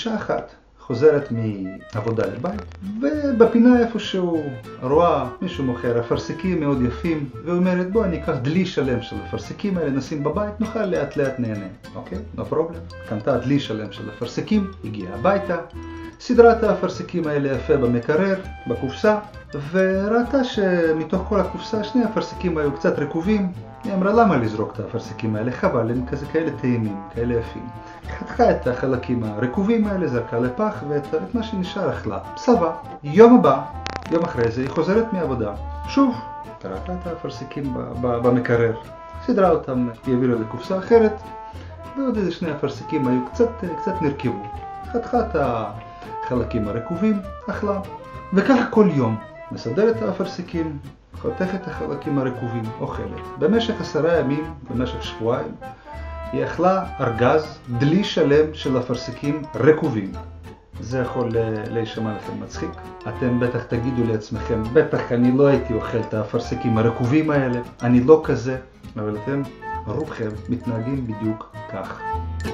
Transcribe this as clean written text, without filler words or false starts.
אישה אחת חוזרת מעבודה לבית, ובפינה איפשהו רואה מישהו מוכר אפרסקים מאוד יפים, ואומרת בוא אני אקח דלי שלם של אפרסקים האלה, נשים בבית, נוכל לאט לאט נהנה. אוקיי? no problem. קנתה דלי שלם של אפרסקים, הגיעה הביתה, סדרה את האפרסקים האלה יפה במקרר, בקופסה, וראתה שמתוך כל הקופסה שני אפרסקים היו קצת רקובים. היא אמרה למה לזרוק את האפרסקים האלה, חבל, הם כאלה טעימים, כאלה יפים. חתכה את החלקים הרקובים האלה, זרקה לפח, ואת מה שנשאר אכלה. סבבה. יום אחרי זה היא חוזרת מעבודה. שוב, ראתה את האפרסקים במקרר. סדרה אותם, היא העבירה לקופסה אחרת, ועוד איזה שני אפרסקים היו קצת נרקבו. חתכה את החלקים הרקובים, אכלה. וככה כל יום. מסדרת את האפרסקים, חותכת את החלקים הרקובים, אוכלת. במשך 10 ימים, במשך שבועיים, היא אכלה ארגז, דלי שלם של אפרסקים רקובים. זה יכול להישמע לכם מצחיק. אתם בטח תגידו לעצמכם, בטח אני לא הייתי אוכל את האפרסקים הרקובים האלה, אני לא כזה, אבל אתם רובכם מתנהגים בדיוק כך.